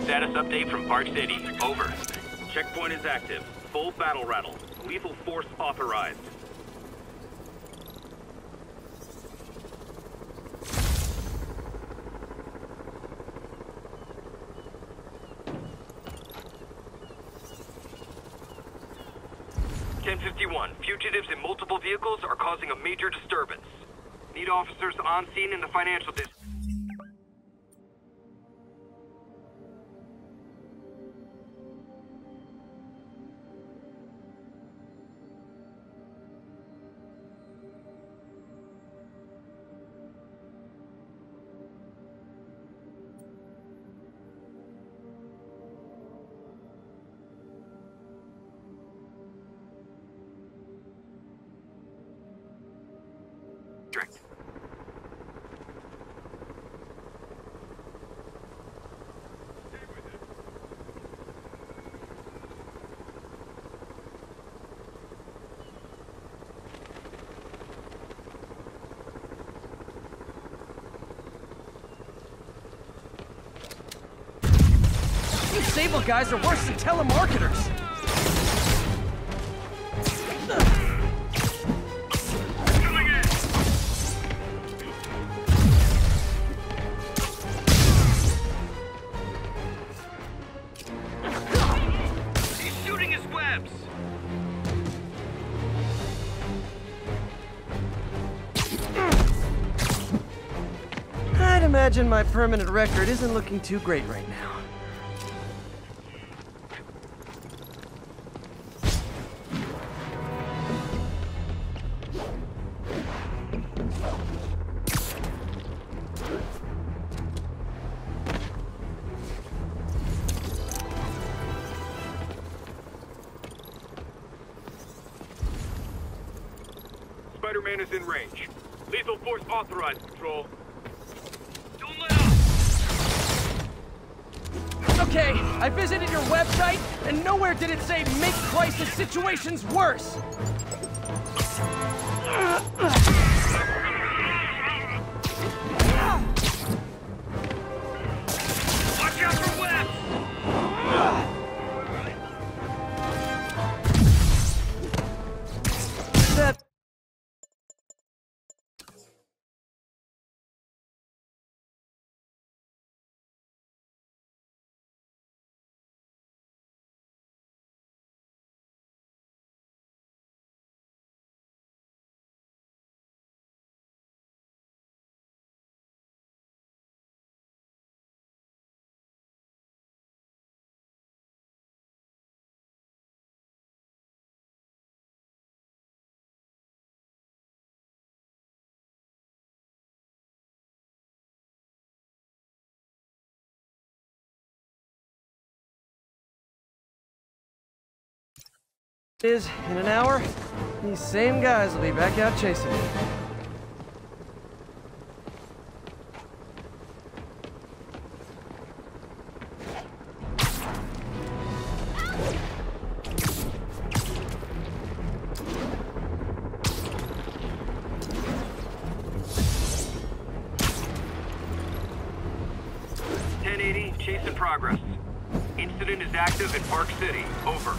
Status update from Park City. Over. Checkpoint is active. Full battle rattle. Lethal force authorized. Fugitives in multiple vehicles are causing a major disturbance. Need officers on scene in the financial district. These Sable guys are worse than telemarketers! He's shooting his webs! I'd imagine my permanent record isn't looking too great right now. Spider-Man is in range. Lethal force authorized, Patrol. Don't let up! Okay, I visited your website, and nowhere did it say make crisis situations worse! Watch out for webs! That... is, in an hour, these same guys will be back out chasing me. Chase in progress. Incident is active in Park City. Over.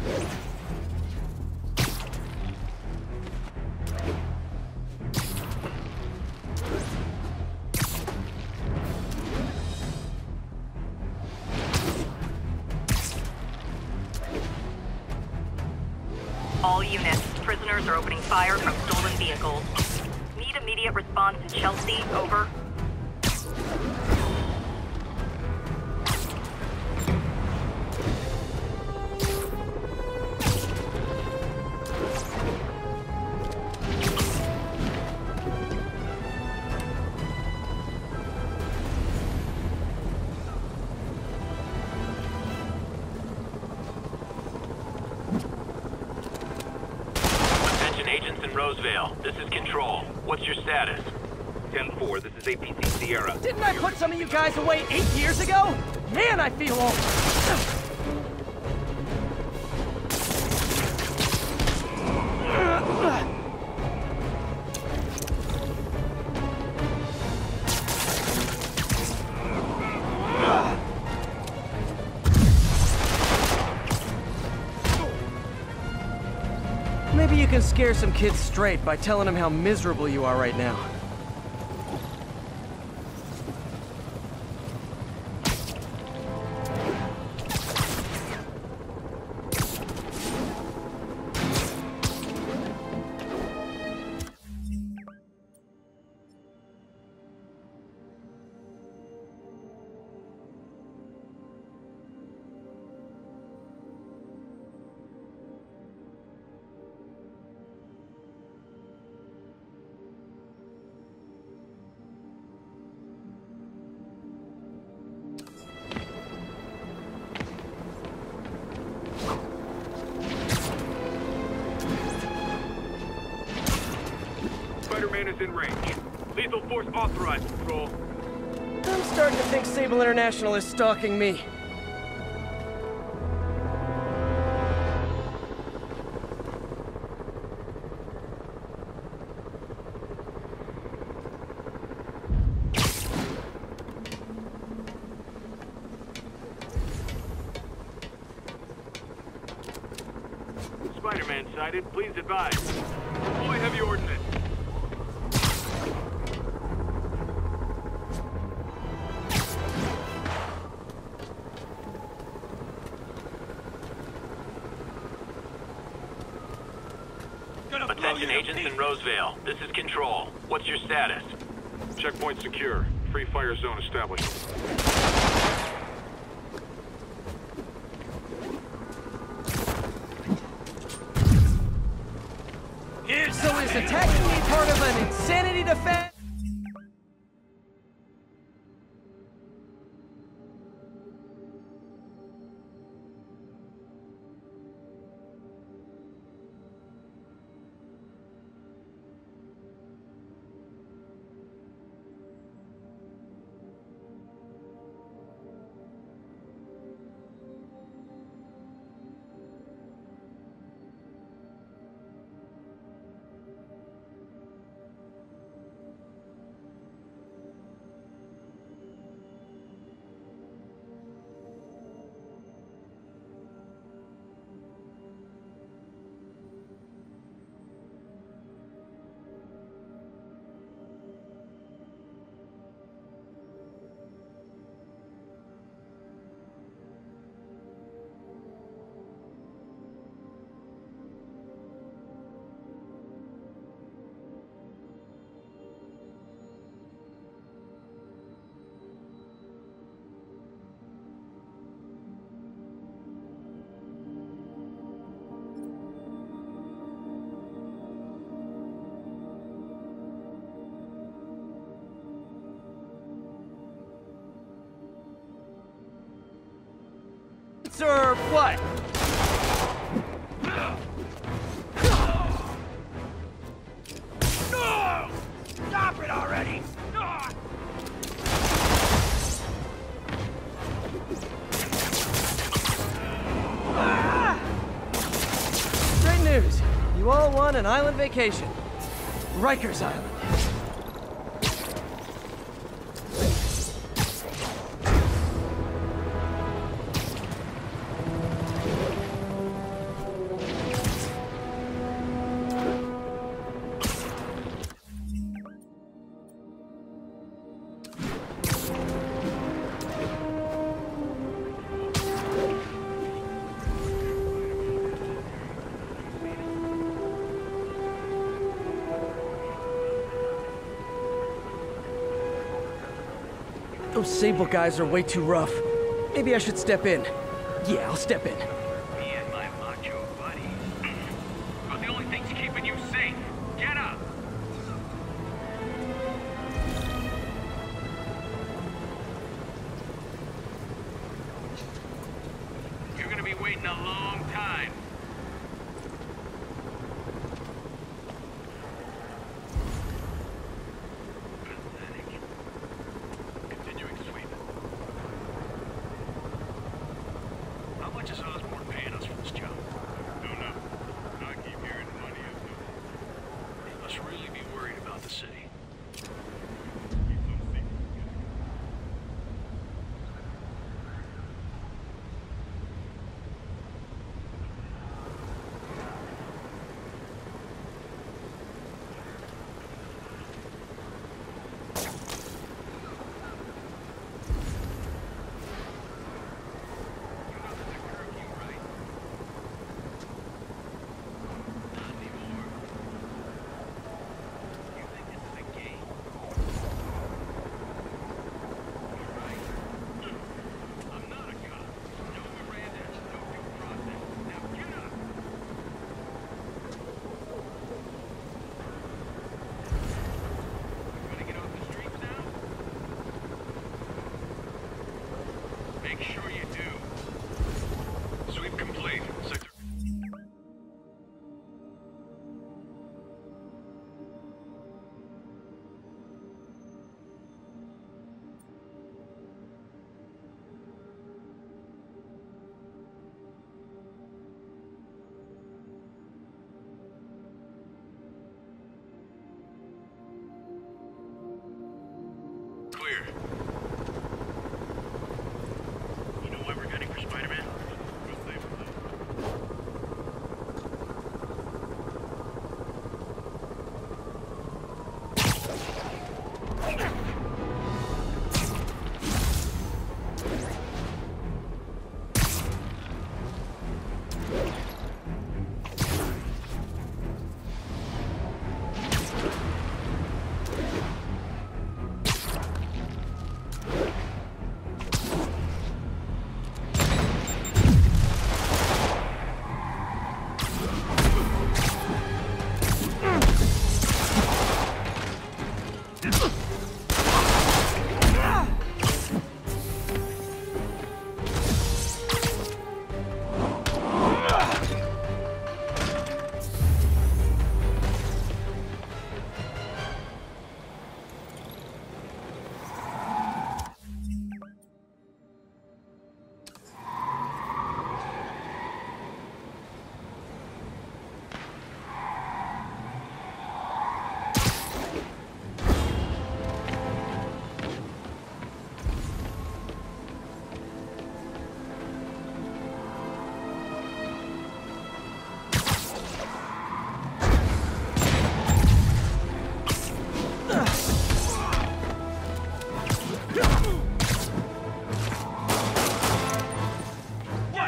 All units, prisoners are opening fire from stolen vehicles. Need immediate response in Chelsea. Over. Rosevale, this is Control. What's your status? 10-4, this is APC Sierra. Didn't I put some of you guys away 8 years ago? Man, I feel old. Maybe you can scare some kids straight by telling them how miserable you are right now. Spider-Man is in range. Lethal force authorized, Control. I'm starting to think Sable International is stalking me. Spider-Man sighted. Please advise. Deploy heavy ordnance. Attention agents in Rosevale. This is Control. What's your status? Checkpoint secure. Free fire zone established. So is attacking me part of an insanity defense? Or what? No! Stop it already! Great news. You all won an island vacation. Rikers Island. Those Sable guys are way too rough. Maybe I should step in. Yeah, I'll step in. Me and my macho buddy. But the only thing's keeping you safe. Get up! You're gonna be waiting a long time.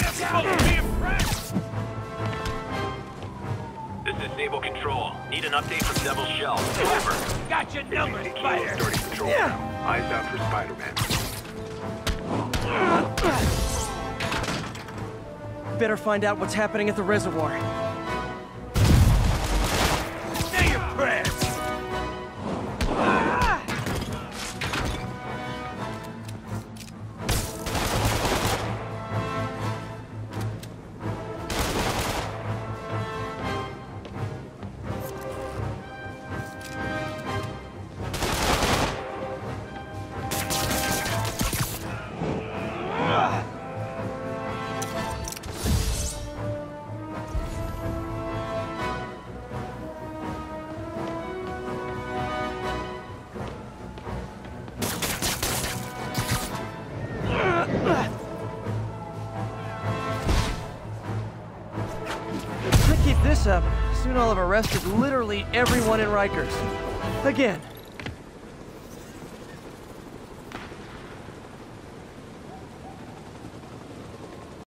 This is Sable Control. Need an update from Devil's Shell. Over. Got your number, Spider. Starting control now. Eyes out for Spider-Man. Better find out what's happening at the reservoir. Say your prayers. If I keep this up, soon I'll have arrested literally everyone in Rikers. Again.